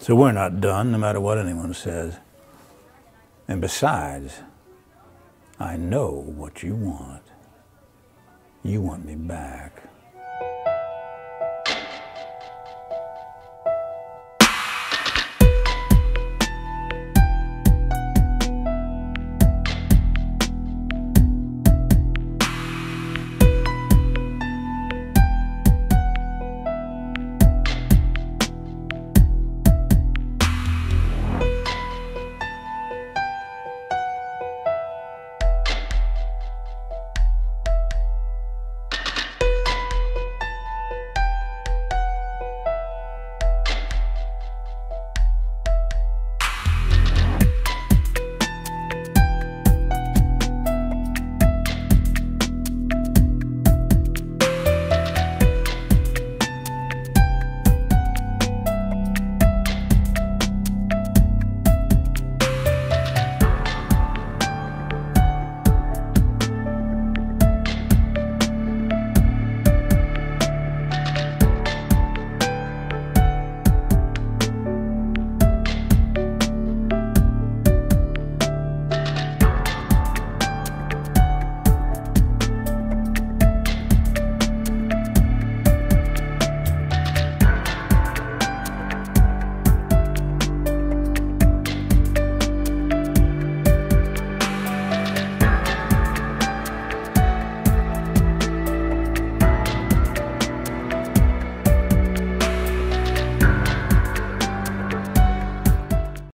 So we're not done, no matter what anyone says. And besides, I know what you want. You want me back.